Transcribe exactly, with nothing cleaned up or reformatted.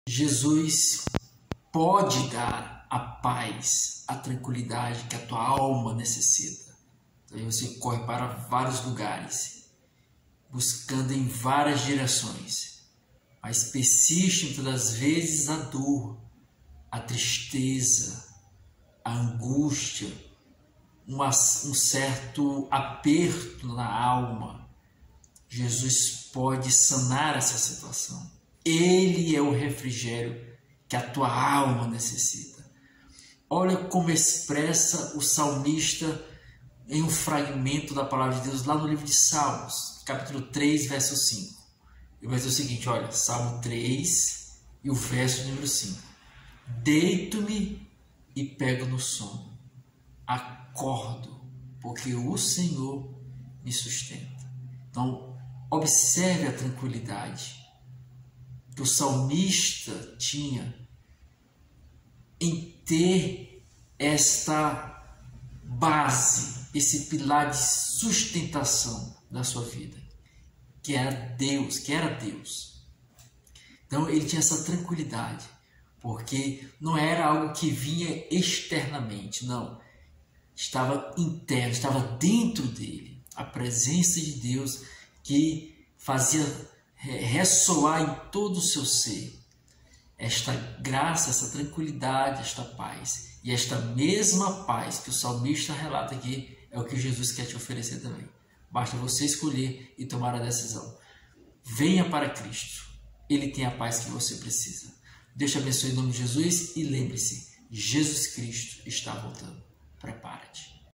Jesus pode dar a paz, a tranquilidade que a tua alma necessita. Então aí você corre para vários lugares, buscando em várias direções, mas persiste muitas das vezes a dor, a tristeza, a angústia, uma, um certo aperto na alma. Jesus pode sanar essa situação. Ele é o refrigério que a tua alma necessita. Olha como expressa o salmista em um fragmento da palavra de Deus lá no livro de Salmos, capítulo três, verso cinco. Ele vai dizer o seguinte, olha, Salmo três e o verso número cinco. Deito-me e pego no sono, acordo, porque o Senhor me sustenta. Então, observe a tranquilidade que o salmista tinha em ter esta base, esse pilar de sustentação da sua vida, que era Deus, que era Deus. Então ele tinha essa tranquilidade, porque não era algo que vinha externamente, não. Estava interno, estava dentro dele, a presença de Deus que fazia ressoar em todo o seu ser esta graça, essa tranquilidade, esta paz. E esta mesma paz que o salmista relata aqui é o que Jesus quer te oferecer também. Basta você escolher e tomar a decisão. Venha para Cristo. Ele tem a paz que você precisa. Deus te abençoe em nome de Jesus e lembre-se, Jesus Cristo está voltando. Prepara-te.